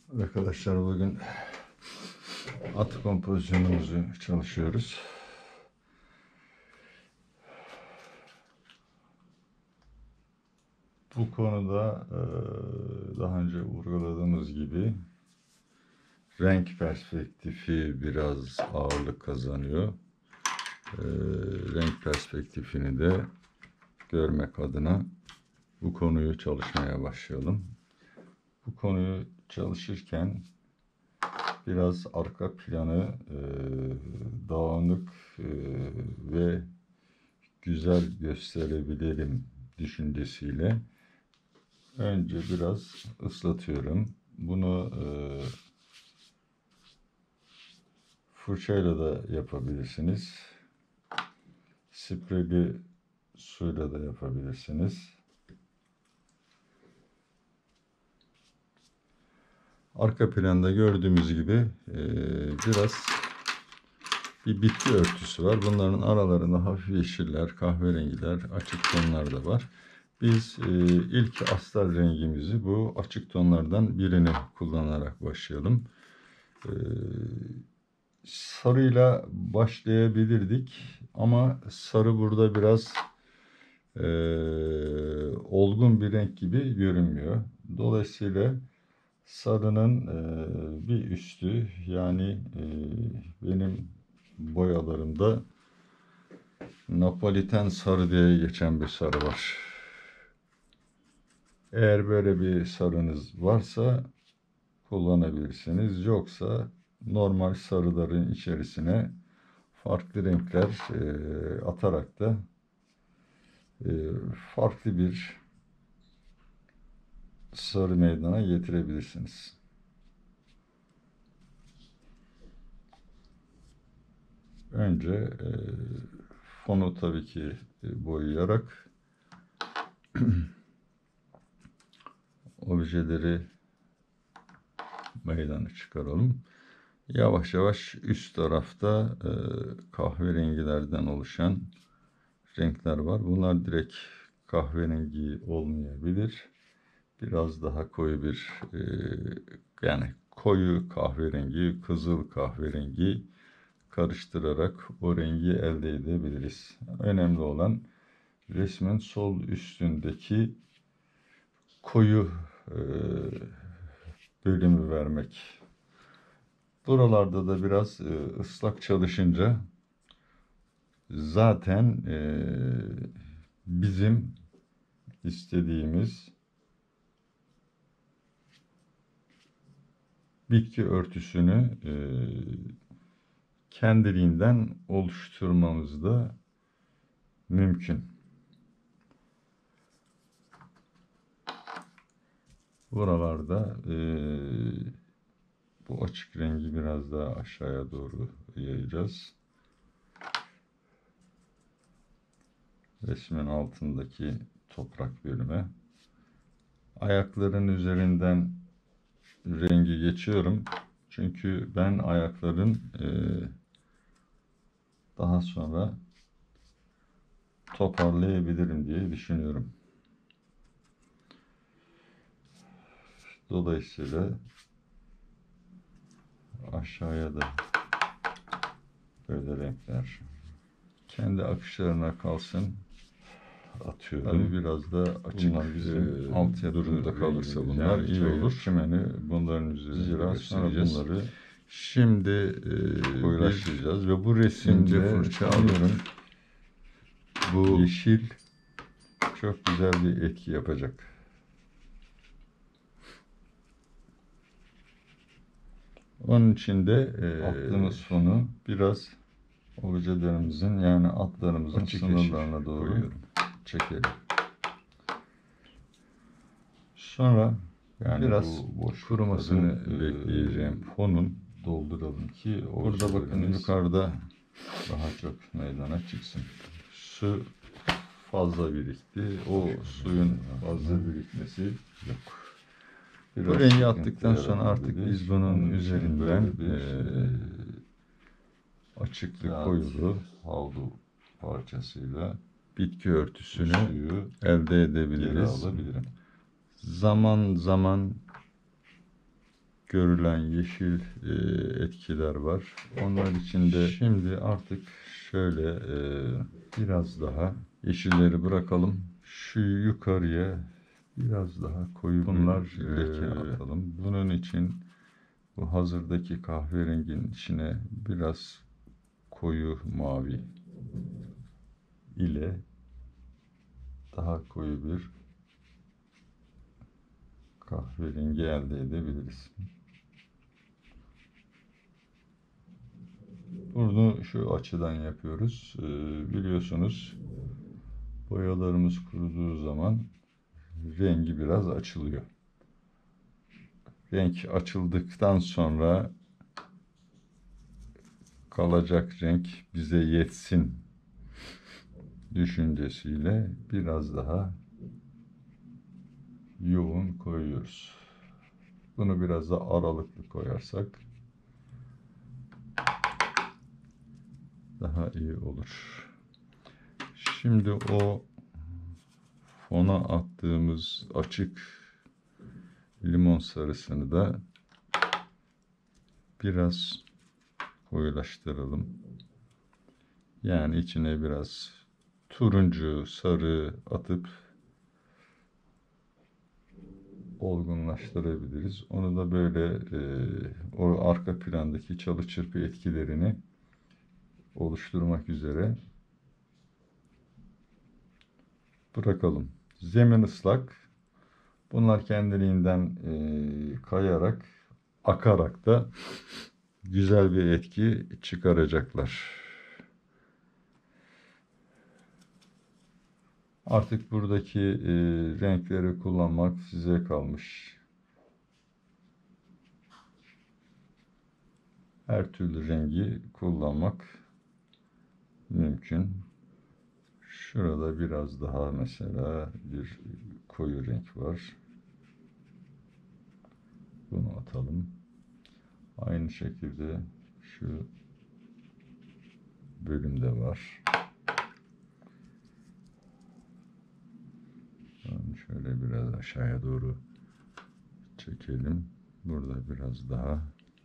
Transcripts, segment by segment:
Arkadaşlar bugün at kompozisyonumuzu çalışıyoruz. Bu konuda daha önce vurguladığımız gibi renk perspektifi biraz ağırlık kazanıyor. Renk perspektifini de görmek adına bu konuyu çalışmaya başlayalım. Bu konuyu çalışırken biraz arka planı dağınık ve güzel gösterebilirim düşüncesiyle önce biraz ıslatıyorum. Bunu fırçayla da yapabilirsiniz. Spreyli suyla da yapabilirsiniz. Arka planda gördüğümüz gibi biraz bir bitki örtüsü var. Bunların aralarında hafif yeşiller, kahverengiler, açık tonlar da var. Biz ilk astar rengimizi bu açık tonlardan birini kullanarak başlayalım. Sarıyla başlayabilirdik ama sarı burada biraz olgun bir renk gibi görünmüyor. Dolayısıyla sarının bir üstü, yani benim boyalarımda Napoliten sarı diye geçen bir sarı var. Eğer böyle bir sarınız varsa kullanabilirsiniz. Yoksa normal sarıların içerisine farklı renkler atarak da farklı bir sarı meydana getirebilirsiniz. Önce fonu tabii ki boyayarak objeleri meydana çıkaralım. Yavaş yavaş üst tarafta kahverengilerden oluşan renkler var. Bunlar direkt kahverengi olmayabilir. Biraz daha koyu bir yani koyu kahverengi, kızıl kahverengi karıştırarak o rengi elde edebiliriz. Önemli olan resmin sol üstündeki koyu bölümü vermek. Buralarda da biraz ıslak çalışınca zaten bizim istediğimiz bitki örtüsünü kendiliğinden oluşturmamız da mümkün. Buralarda bu açık rengi biraz daha aşağıya doğru yayacağız. Resmin altındaki toprak bölüme. Ayakların üzerinden rengi geçiyorum. Çünkü ben ayakların daha sonra toparlayabilirim diye düşünüyorum. Dolayısıyla aşağıya da böyle renkler kendi akışlarına kalsın. Atıyorum. Tabii biraz da açık bizim altyapı durumda kalırsa bunlar iyi olur. Çimeni bunların üzerinde göstereceğiz. Bunları şimdi koyulaştıracağız ve bu resimde fırça alıyorum. Bu yeşil çok güzel bir etki yapacak. Onun için de attığımız fonu biraz objelerimizin, yani atlarımızın sınırlarına doğru çekelim. Sonra yani biraz kurumasını bekleyeceğim fonun dolduralım ki burada bakın yukarıda daha çok meydana çıksın. Su fazla birikti. O suyun fazla birikmesi yok. Bu rengi attıktan sonra artık biz bunun üzerinden açıklık koyulu havlu parçasıyla bitki örtüsünü elde edebiliriz. Zaman zaman görülen yeşil etkiler var. Onlar için de şimdi artık şöyle biraz daha yeşilleri bırakalım. Şu yukarıya biraz daha koyu bunlar leke atalım. Bunun için bu hazırdaki kahverenginin içine biraz koyu mavi ile daha koyu bir kahverengi elde edebiliriz. Bunu şu açıdan yapıyoruz. Biliyorsunuz boyalarımız kuruduğu zaman rengi biraz açılıyor. Renk açıldıktan sonra kalacak renk bize yetsin düşüncesiyle biraz daha yoğun koyuyoruz. Bunu biraz da aralıklı koyarsak daha iyi olur. Şimdi o fona attığımız açık limon sarısını da biraz koyulaştıralım. Yani içine biraz turuncu, sarı atıp olgunlaştırabiliriz. Onu da böyle o arka plandaki çalı çırpı etkilerini oluşturmak üzere bırakalım. Zemin ıslak. Bunlar kendiliğinden kayarak, akarak da güzel bir etki çıkaracaklar. Artık buradaki renkleri kullanmak size kalmış. Her türlü rengi kullanmak mümkün. Şurada biraz daha mesela bir koyu renk var. Bunu atalım. Aynı şekilde şu bölümde var. Şöyle biraz aşağıya doğru çekelim. Burada biraz daha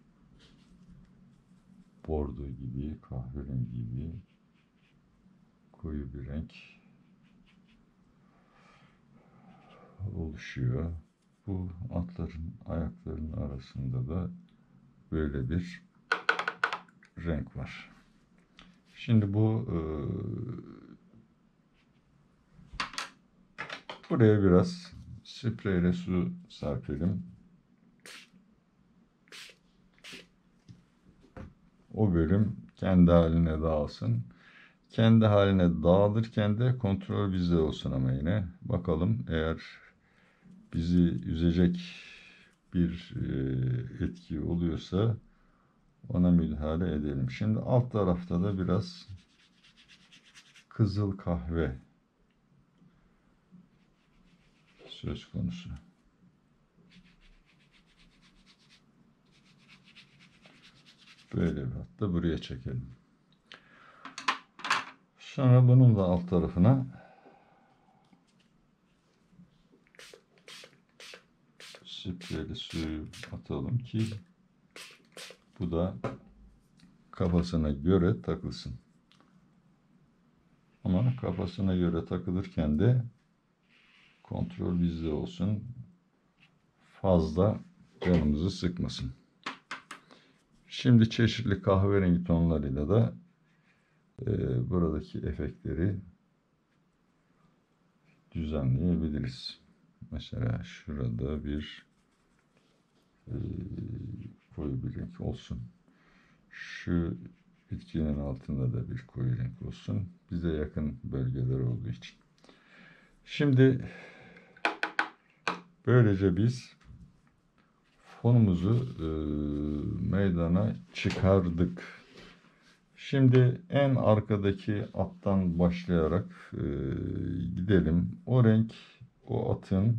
bordo gibi, kahverengi gibi koyu bir renk oluşuyor. Bu atların ayaklarının arasında da böyle bir renk var. Şimdi bu buraya biraz spreyle su serpelim. O bölüm kendi haline dağılsın. Kendi haline dağılırken de kontrol bizde olsun ama yine. Bakalım eğer bizi üzecek bir etki oluyorsa ona müdahale edelim. Şimdi alt tarafta da biraz kızıl kahve söz konusu. Böyle bir hatta buraya çekelim. Sonra bunun da alt tarafına spreyli suyu atalım ki bu da kafasına göre takılsın. Ama kafasına göre takılırken de kontrol bizde olsun. Fazla canımızı sıkmasın. Şimdi çeşitli kahverengi tonlarıyla da buradaki efektleri düzenleyebiliriz. Mesela şurada bir koyu bir renk olsun. Şu bitkinin altında da bir koyu renk olsun. Bize yakın bölgeler olduğu için. Şimdi böylece biz fonumuzu meydana çıkardık. Şimdi en arkadaki attan başlayarak gidelim. O renk, o atın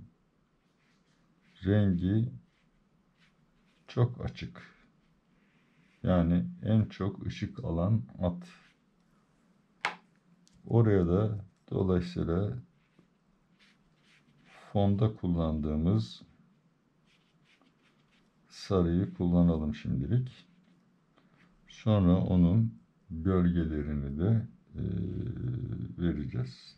rengi çok açık. Yani en çok ışık alan at. Oraya da dolayısıyla fonda kullandığımız sarıyı kullanalım şimdilik. Sonra onun gölgelerini de vereceğiz.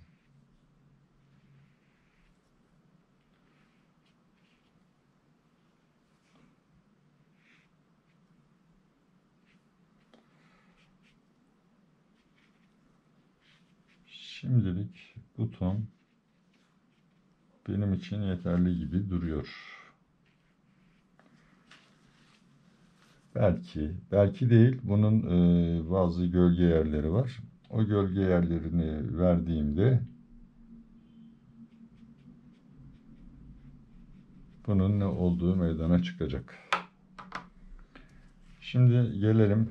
Şimdilik bu ton benim için yeterli gibi duruyor. Belki değil. Bunun bazı gölge yerleri var. O gölge yerlerini verdiğimde bunun ne olduğu meydana çıkacak. Şimdi gelelim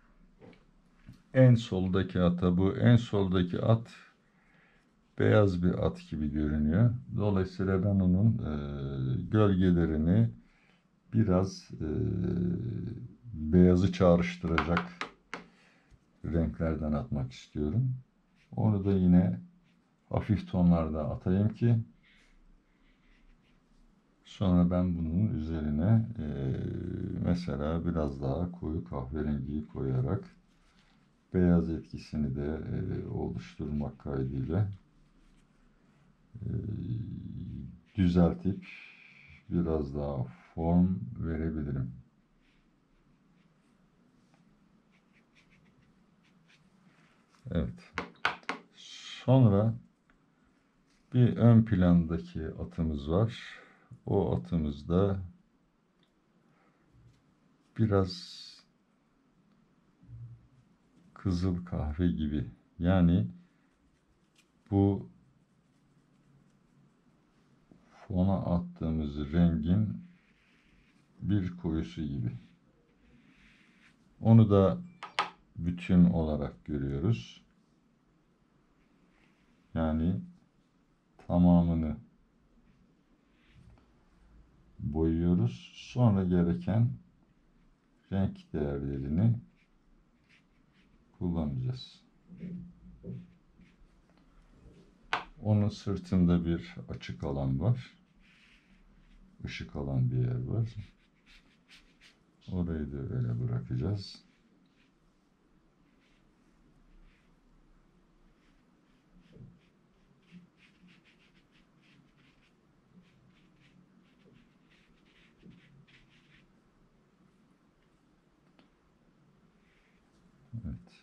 en soldaki ata. Bu en soldaki at beyaz bir at gibi görünüyor. Dolayısıyla ben onun gölgelerini biraz beyazı çağrıştıracak renklerden atmak istiyorum. Onu da yine hafif tonlarda atayım ki sonra ben bunun üzerine mesela biraz daha koyu kahverengiyi koyarak beyaz etkisini de oluşturmak kaydıyla düzeltip biraz daha form verebilirim. Evet. Sonra bir ön plandaki atımız var. O atımızda biraz kızıl kahve gibi. Yani bu fona attığımız rengin bir koyusu gibi. Onu da bütün olarak görüyoruz. Yani tamamını boyuyoruz. Sonra gereken renk değerlerini kullanacağız. Onun sırtında bir açık alan var. Işık alan bir yer var. Orayı da öyle bırakacağız. Evet.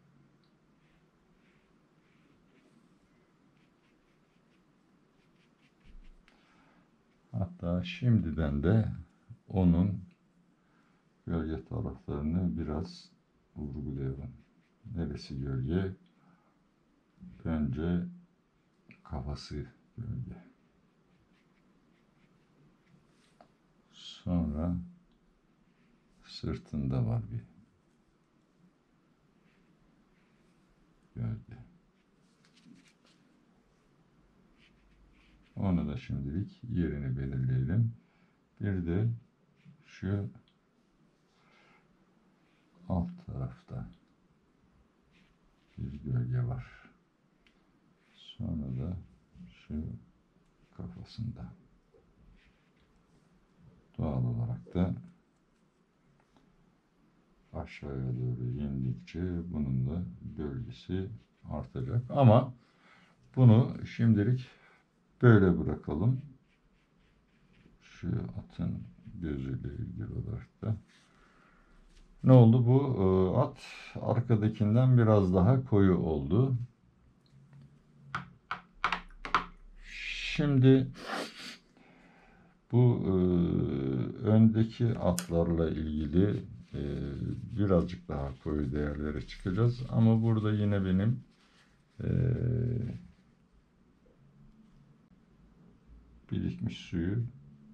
Hatta şimdiden de onun gölge taraflarını biraz vurgulayalım. Neresi gölge? Önce kafası gölge. Sonra sırtında var bir gölge. Onu da şimdilik yerini belirleyelim. Bir de şu alt tarafta bir gölge var. Sonra da şu kafasında. Doğal olarak da aşağıya doğru indikçe bunun da gölgesi artacak. Ama bunu şimdilik böyle bırakalım. Şu atın gözüyle ilgili olarak da. Ne oldu? Bu at arkadakinden biraz daha koyu oldu. Şimdi bu öndeki atlarla ilgili birazcık daha koyu değerlere çıkacağız. Ama burada yine benim birikmiş suyu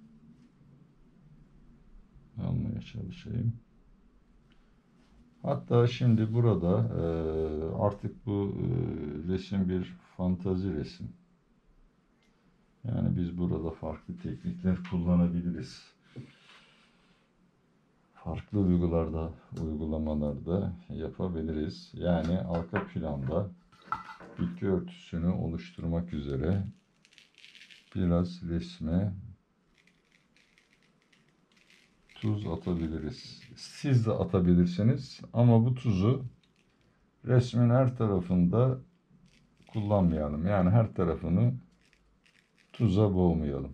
almaya çalışayım. Hatta şimdi burada artık bu resim bir fantazi resim. Yani biz burada farklı teknikler kullanabiliriz. Farklı uygulamalarda yapabiliriz. Yani arka planda bitki örtüsünü oluşturmak üzere biraz resme tuz atabiliriz. Siz de atabilirsiniz ama bu tuzu resmin her tarafında kullanmayalım. Yani her tarafını tuza boğmayalım.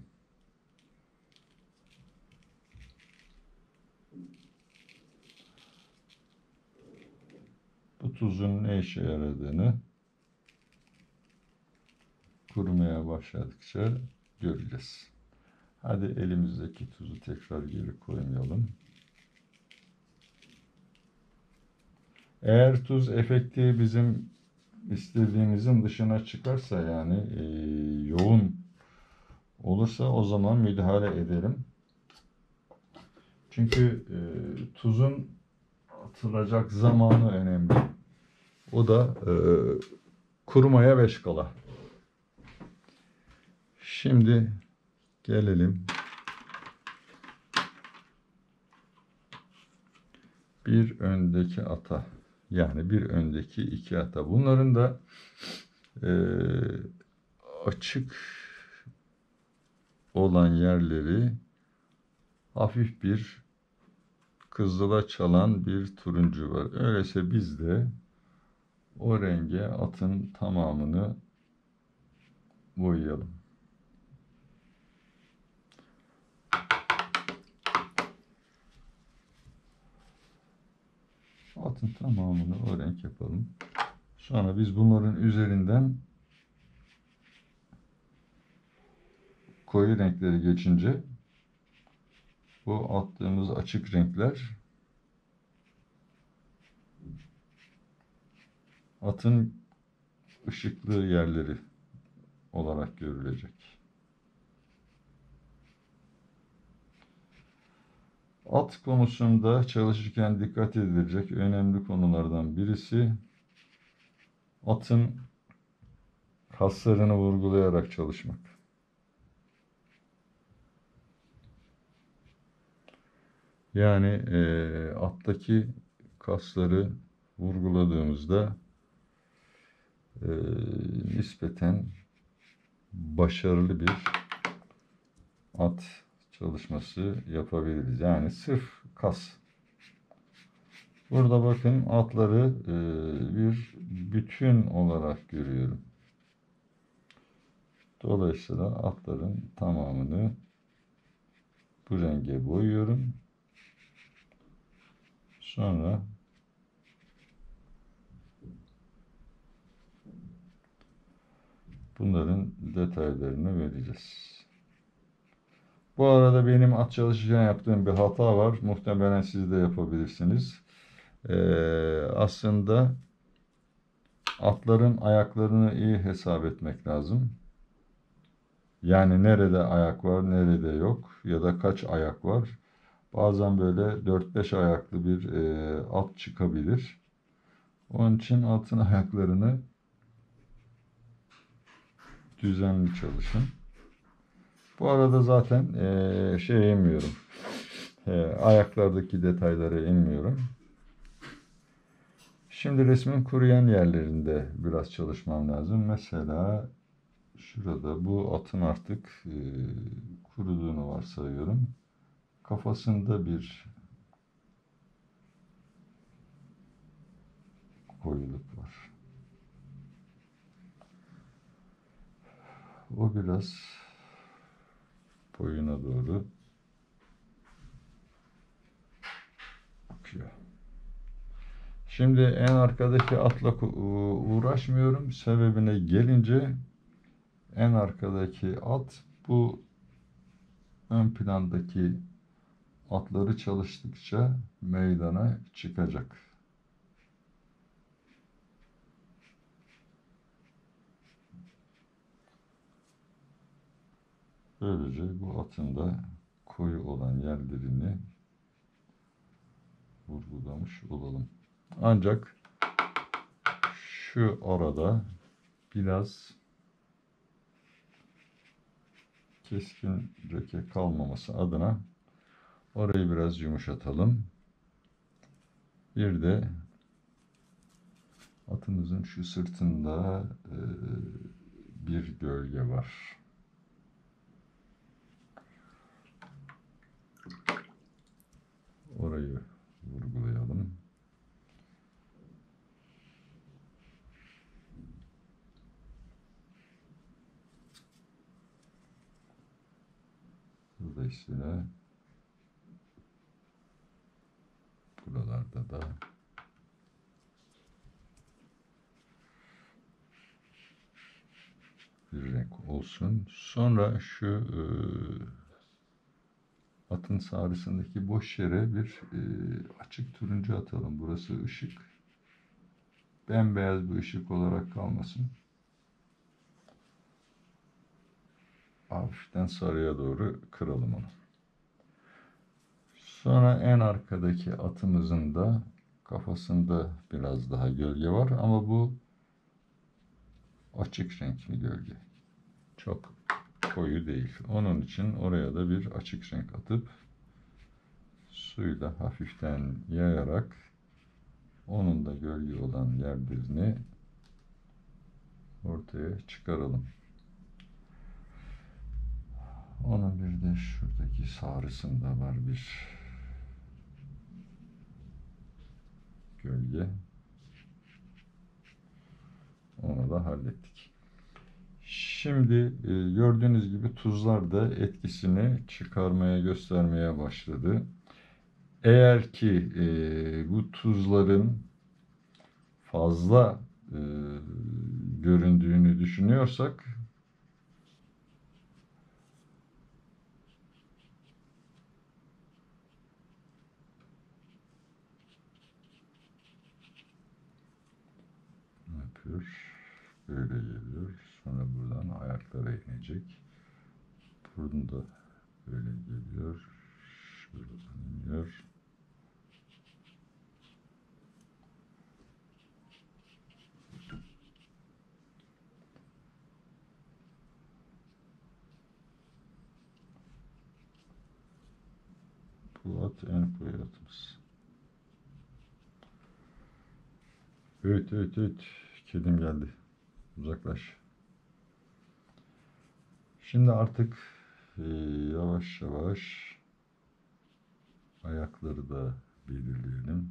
Bu tuzun ne işe yaradığını kurumaya başladıkça göreceğiz. Hadi elimizdeki tuzu tekrar geri koymayalım. Eğer tuz efekti bizim istediğimizin dışına çıkarsa, yani yoğun olursa, o zaman müdahale edelim. Çünkü tuzun atılacak zamanı önemli. O da kurumaya 5 kala. Şimdi gelelim bir öndeki ata. Yani bir öndeki iki ata. Bunların da açık olan yerleri hafif bir kızıla çalan bir turuncu var. Öyleyse biz de o renge atın tamamını boyayalım. Atın tamamını o renk yapalım. Sonra biz bunların üzerinden koyu renkleri geçince bu attığımız açık renkler atın ışıklı yerleri olarak görülecek. At konusunda çalışırken dikkat edilecek önemli konulardan birisi, atın kaslarını vurgulayarak çalışmak. Yani attaki kasları vurguladığımızda nispeten başarılı bir at çalışması yapabiliriz. Yani sırf kas. Burada bakın, atları bir bütün olarak görüyorum. Dolayısıyla atların tamamını bu renge boyuyorum. Sonra bunların detaylarını vereceğiz. Bu arada benim at çalışırken yaptığım bir hata var. Muhtemelen siz de yapabilirsiniz. Aslında atların ayaklarını iyi hesap etmek lazım. Yani nerede ayak var, nerede yok, ya da kaç ayak var. Bazen böyle 4-5 ayaklı bir at çıkabilir. Onun için atın ayaklarını düzenli çalışın. Bu arada zaten inmiyorum. Ayaklardaki detaylara inmiyorum. Şimdi resmin kuruyan yerlerinde biraz çalışmam lazım. Mesela şurada bu atın artık kuruduğunu varsayıyorum. Kafasında bir koyuluk var. O biraz boyuna doğru akıyor. Şimdi en arkadaki atla uğraşmıyorum. Sebebine gelince, en arkadaki at bu ön plandaki atları çalıştıkça meydana çıkacak. Böylece bu atın da koyu olan yerlerini vurgulamış olalım. Ancak şu arada biraz keskin leke kalmaması adına orayı biraz yumuşatalım. Bir de atımızın şu sırtında bir gölge var. Dolayısıyla buralarda da bir renk olsun. Sonra şu atın sarısındaki boş yere bir açık turuncu atalım. Burası ışık. Bembeyaz bir ışık olarak kalmasın. Hafiften sarıya doğru kıralım onu. Sonra en arkadaki atımızın da kafasında biraz daha gölge var ama bu açık renkli gölge. Çok koyu değil. Onun için oraya da bir açık renk atıp suyla hafiften yayarak onun da gölge olan yerlerini ortaya çıkaralım. Onun bir de şuradaki sarısında var bir gölge. Onu da hallettik. Şimdi gördüğünüz gibi tuzlar da etkisini çıkarmaya, göstermeye başladı. Eğer ki bu tuzların fazla göründüğünü düşünüyorsak ne yapıyor? Böyle geliyor. Sonra buradan ayaklara inecek. Buradan da böyle geliyor. Şuradan iniyor. Bu at en koyu atımız. Evet, evet, evet. Kedim geldi. Uzaklaş. Şimdi artık yavaş yavaş ayakları da belirleyelim.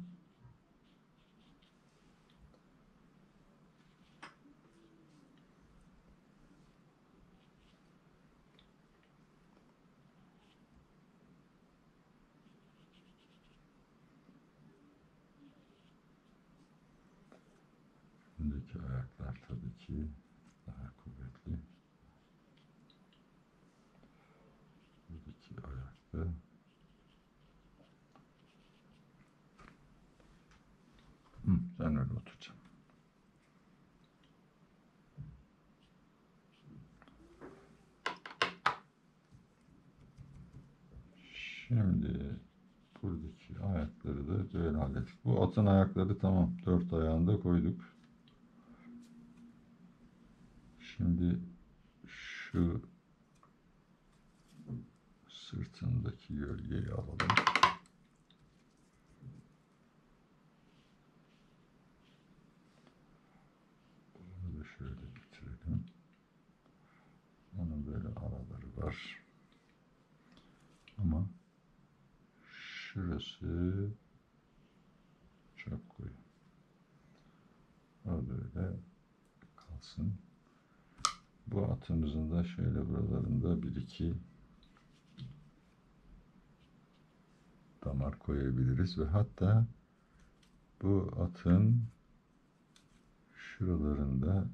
Buradaki ayaklar tabii ki daha kuvvetli. Buradaki ayakta sen öyle oturacaksın. Şimdi buradaki ayakları da böyle hallettik. Bu atın ayakları tamam. 4 ayağını da koyduk. Şimdi şu sırtındaki gölgeyi alalım. Bunu da şöyle getirelim. Onun böyle araları var. Ama şurası çok koyu. O böyle kalsın. Bu atımızın da şöyle buralarında bir iki damar koyabiliriz ve hatta bu atın şuralarında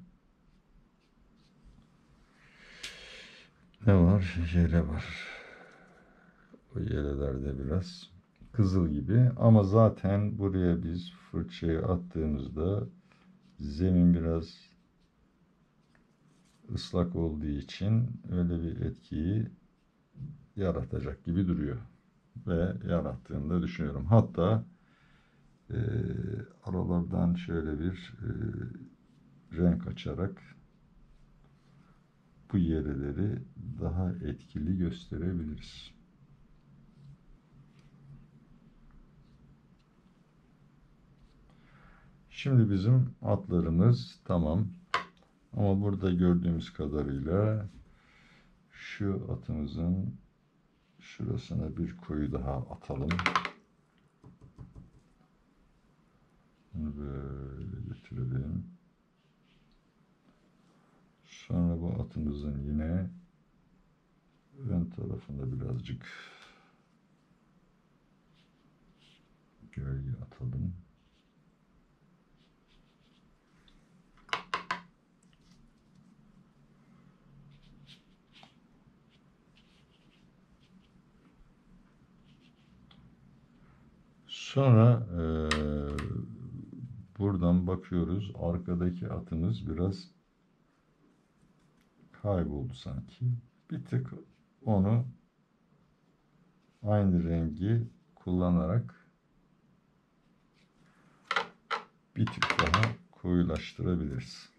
ne var? Yele var. O yelelerde biraz kızıl gibi ama zaten buraya biz fırçayı attığımızda zemin biraz ıslak olduğu için öyle bir etkiyi yaratacak gibi duruyor. Ve yarattığını da düşünüyorum. Hatta aralardan şöyle bir renk açarak bu yeleleri daha etkili gösterebiliriz. Şimdi bizim atlarımız tamam. Ama burada gördüğümüz kadarıyla şu atımızın şurasına bir koyu daha atalım. Bunu böyle getirelim. Sonra bu atımızın yine ön ön tarafına birazcık gölge atalım. Sonra buradan bakıyoruz. Arkadaki atımız biraz kayboldu sanki. Bir tık onu aynı rengi kullanarak bir tık daha koyulaştırabiliriz.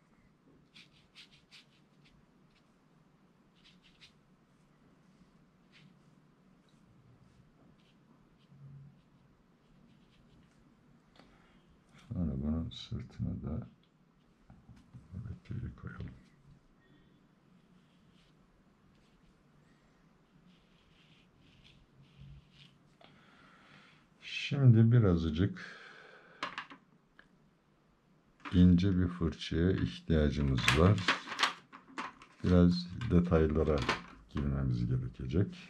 Sonra bunun sırtına da tüyü koyalım. Şimdi birazcık ince bir fırçaya ihtiyacımız var. Biraz detaylara girmemiz gerekecek.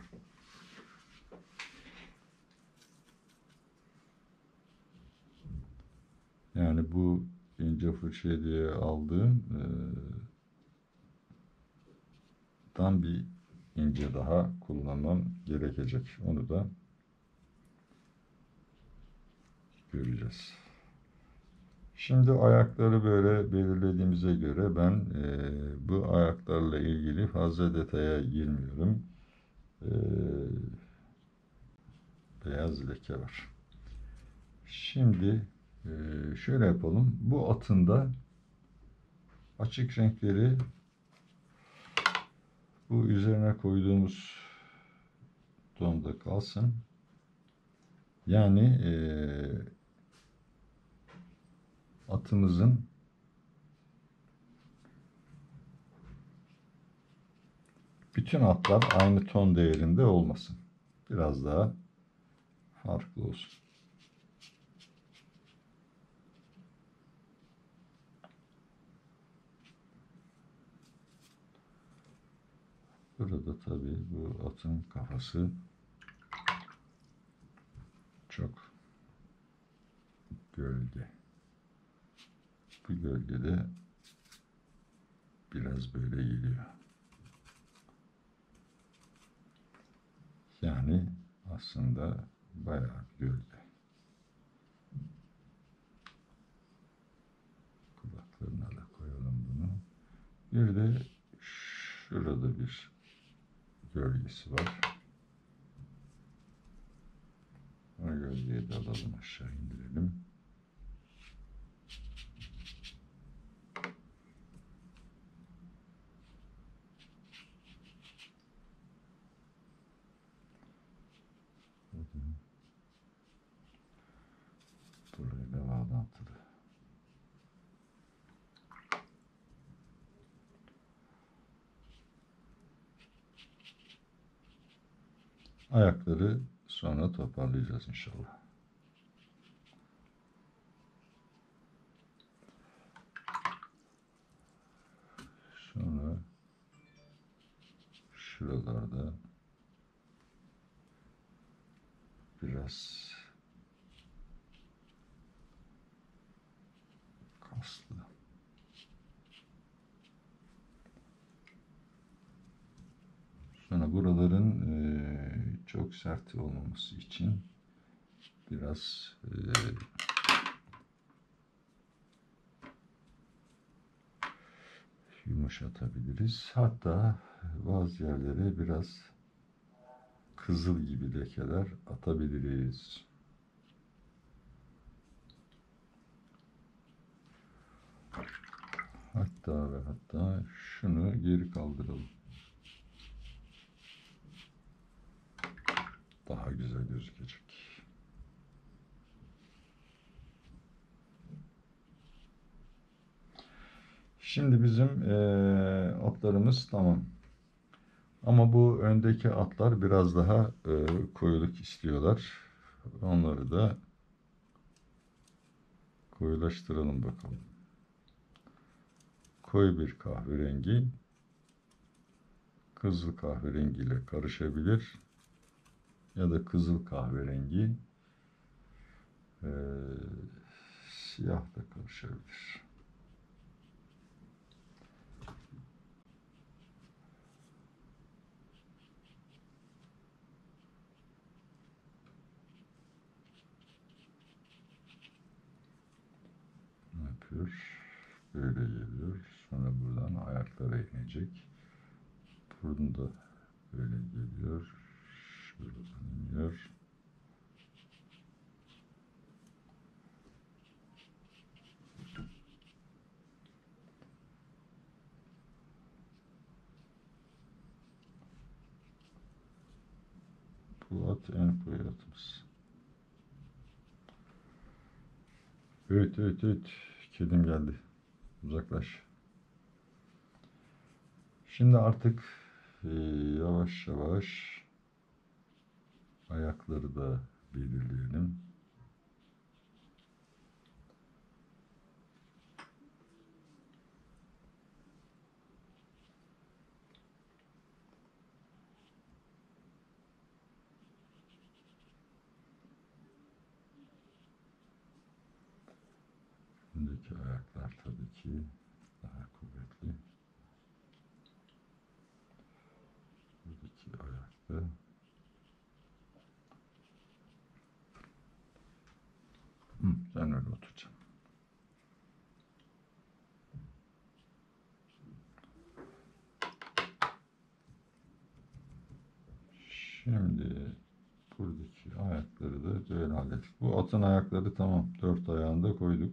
Yani bu ince fırça diye aldığım tam bir ince daha kullanmam gerekecek. Onu da göreceğiz. Şimdi ayakları böyle belirlediğimize göre ben bu ayaklarla ilgili fazla detaya girmiyorum. Beyaz leke var. Şimdi şöyle yapalım. Bu atın da açık renkleri bu üzerine koyduğumuz tonda kalsın. Yani atımızın bütün atlar aynı ton değerinde olmasın. Biraz daha farklı olsun. Burada tabii bu atın kafası çok gölge. Bu gölgede biraz böyle geliyor. Yani aslında bayağı gölge. Kulaklarına da koyalım bunu. Bir de şurada bir gölgesi var. O gölgeyi de alalım, aşağı indirelim. Burayla bağlantılı. Ayakları sonra toparlayacağız inşallah. Sonra şuralarda biraz kaslı. Sonra buraların çok sert olmaması için biraz yumuşatabiliriz. Hatta bazı yerlere biraz kızıl gibi lekeler atabiliriz. Hatta ve hatta şunu geri kaldıralım. Daha güzel gözükecek. Şimdi bizim atlarımız tamam. Ama bu öndeki atlar biraz daha koyuluk istiyorlar. Onları da koyulaştıralım bakalım. Koyu bir kahverengi, kızıl kahverengi ile karışabilir ya da kızıl kahverengi siyah da karışabilir. Ne yapıyor? Böyle geliyor. Sonra buradan ayaklara inecek. Buradan da böyle geliyor. Şuradan iniyor. Bu at en koyu atımız. Evet, evet, evet. Kedim geldi. Uzaklaş. Şimdi artık yavaş yavaş ayakları da belirleyelim. Öndeki ayaklar tabii ki daha kuvvetli. Buradaki ayakta sen öyle oturacaksın. Şimdi buradaki ayakları da böyle hallettik. Bu atın ayakları tamam. 4 ayağını da koyduk.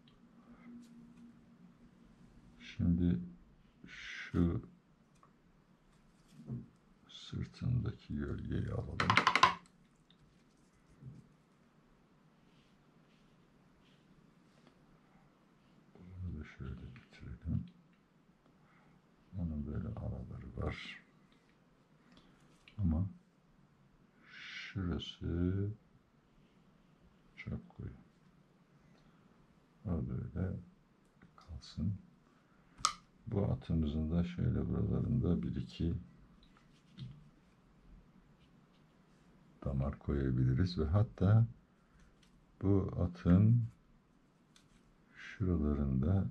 Şimdi şu sırtındaki gölgeyi alalım. Bunu da şöyle getirelim. Onun böyle araları var. Ama şurası çok koyu. O böyle kalsın. Bu atımızın da şöyle buralarında bir iki damar koyabiliriz ve hatta bu atın şuralarında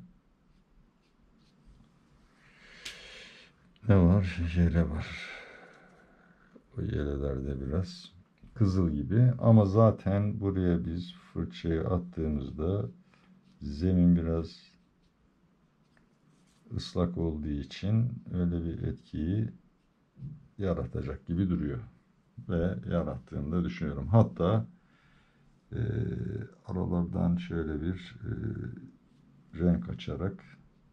ne var? Yele var. O yelelerde biraz kızıl gibi ama zaten buraya biz fırçayı attığımızda zemin biraz ıslak olduğu için öyle bir etkiyi yaratacak gibi duruyor ve yarattığını da düşünüyorum. Hatta aralardan şöyle bir renk açarak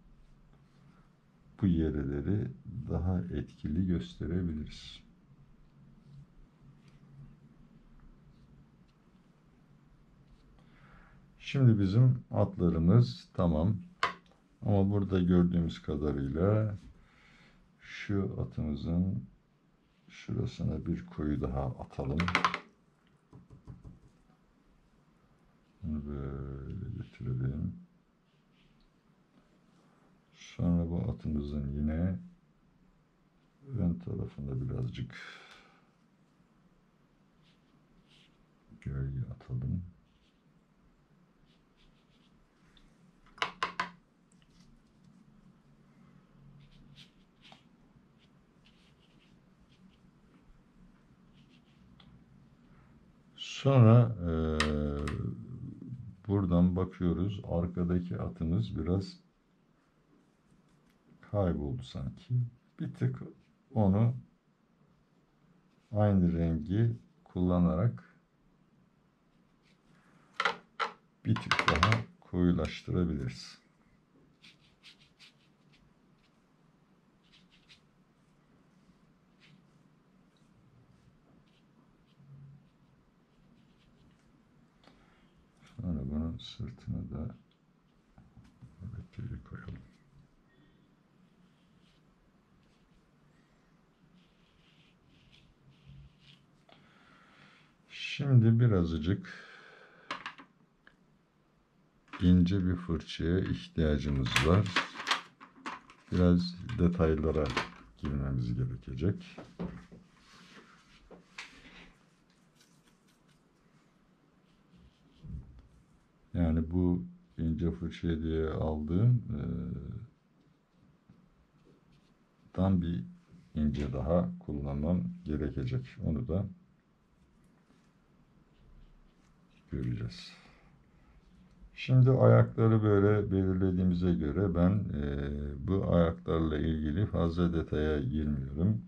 bu yeleleri daha etkili gösterebiliriz. Şimdi bizim atlarımız tamam. Ama burada gördüğümüz kadarıyla şu atımızın şurasına bir koyu daha atalım. Bunu böyle getirelim. Sonra bu atımızın yine ön tarafında birazcık gölge atalım. Sonra buradan bakıyoruz. Arkadaki atımız biraz kayboldu sanki. Bir tık onu aynı rengi kullanarak bir tık daha koyulaştırabiliriz. Sonra bunun sırtına da tüyü koyalım. Şimdi birazcık ince bir fırçaya ihtiyacımız var. Biraz detaylara girmemiz gerekecek. Yani bu ince fırça diye aldığım tam bir ince daha kullanmam gerekecek. Onu da göreceğiz. Şimdi ayakları böyle belirlediğimize göre ben bu ayaklarla ilgili fazla detaya girmiyorum.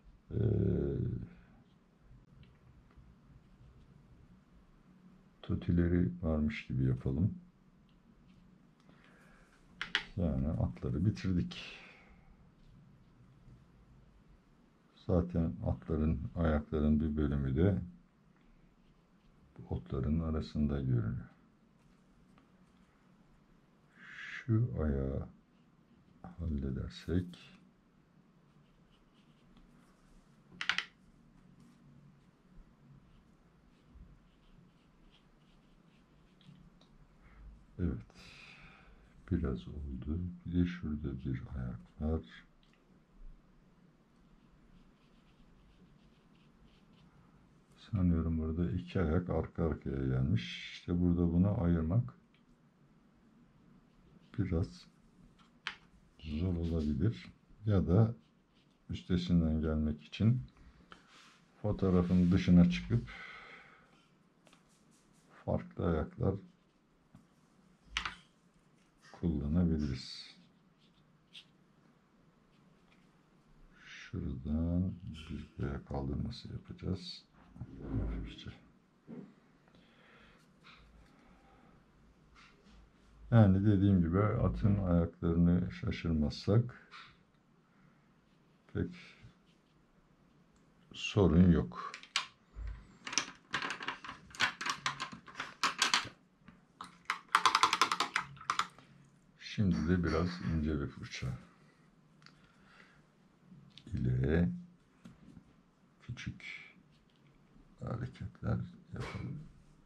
Totileri varmış gibi yapalım. Yani atları bitirdik. Zaten atların, ayakların bir bölümü de bu otların arasında görünüyor. Şu ayağı halledersek evet, biraz oldu. Bir de şurada bir ayak var. Sanıyorum burada iki ayak arka arkaya gelmiş. İşte burada bunu ayırmak biraz zor olabilir. Ya da üstesinden gelmek için fotoğrafın dışına çıkıp farklı ayaklar kullanabiliriz. Şuradan bir ayak kaldırması yapacağız. Hafifçe. Yani dediğim gibi atın ayaklarını şaşırmazsak pek sorun yok. Şimdi de biraz ince bir fırça ile küçük hareketler yapalım.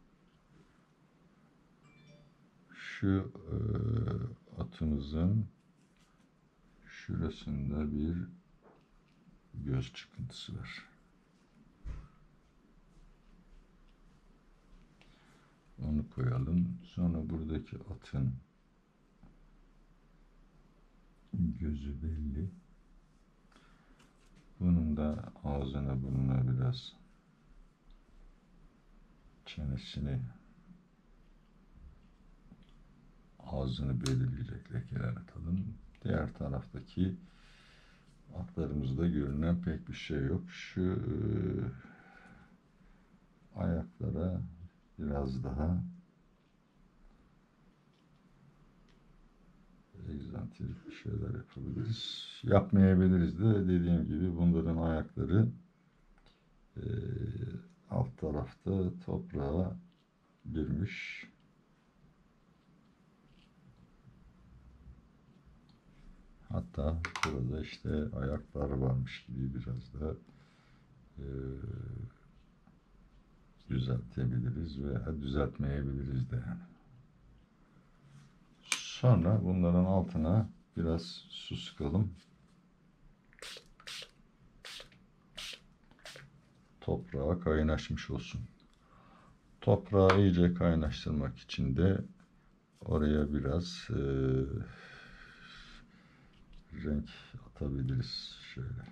Şu atımızın şurasında bir göz çıkıntısı var. Onu koyalım. Sonra buradaki atın gözü belli. Bunun da ağzına burnuna biraz çenesini, ağzını belirleyecek lekeler atalım. Diğer taraftaki atlarımızda görünen pek bir şey yok. Şu ayaklara biraz daha egzantrik şeyler yapabiliriz. Yapmayabiliriz de, dediğim gibi bunların ayakları alt tarafta toprağa girmiş. Hatta burada işte ayaklar varmış gibi biraz da düzeltebiliriz veya düzeltmeyebiliriz de yani. Sonra bunların altına biraz su sıkalım. Toprağa kaynaşmış olsun. Toprağı iyice kaynaştırmak için de oraya biraz renk atabiliriz şöyle.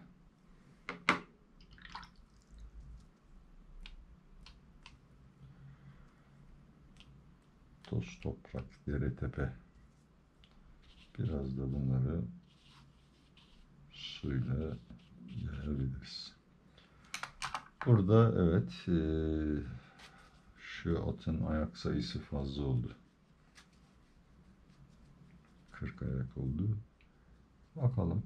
Toz toprak, dere tepe. Biraz da bunları suyla yayabiliriz. Burada evet şu atın ayak sayısı fazla oldu. 40 ayak oldu. Bakalım.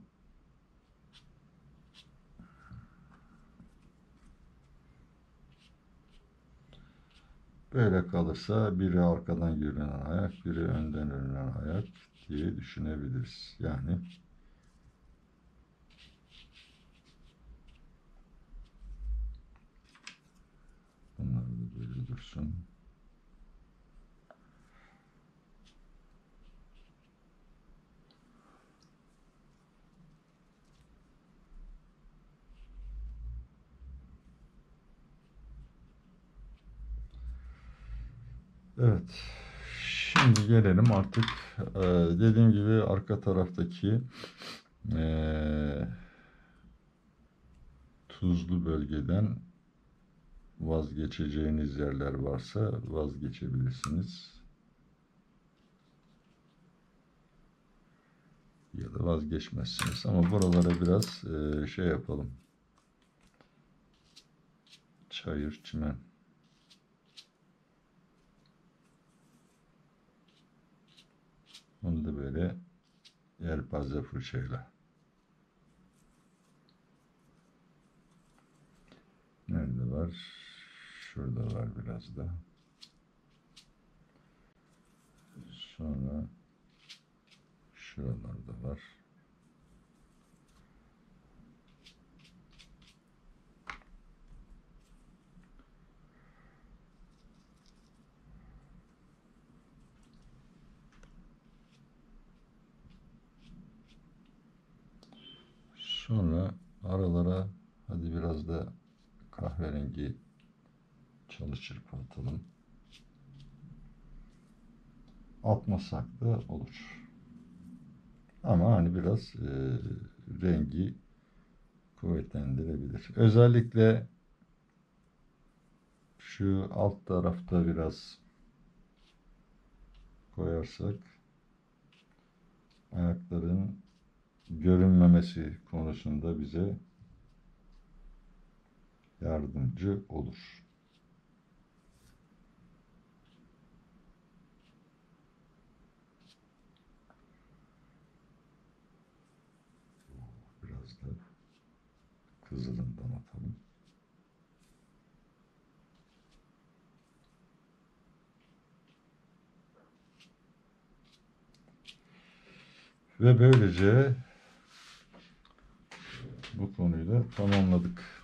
Böyle kalırsa biri arkadan görünen ayak, biri önden görünen ayak diye düşünebiliriz. Yani bunlar da böyle dursun. Evet. Şimdi gelelim artık dediğim gibi arka taraftaki tuzlu bölgeden vazgeçeceğiniz yerler varsa vazgeçebilirsiniz. Ya da vazgeçmezsiniz. Ama buralara biraz şey yapalım. Çayır, çimen. Bunu da böyle yelpaze fırçayla. Nerede var? Şurada var biraz da. Sonra şuralarda var. Sonra aralara hadi biraz da kahverengi çalı çırpı atalım. Atmasak da olur. Ama hani biraz rengi kuvvetlendirebilir. Özellikle şu alt tarafta biraz koyarsak ayakların görünmemesi konusunda bize yardımcı olur. Biraz da kızılından atalım. Ve böylece bu konuyu da tamamladık.